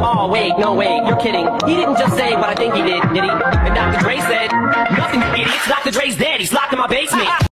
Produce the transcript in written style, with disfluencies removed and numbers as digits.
Oh wait, no wait, you're kidding. He didn't just say what I think he did he? And Dr. Dre said, nothing, idiots. Dr. Dre's dead, he's locked in my basement.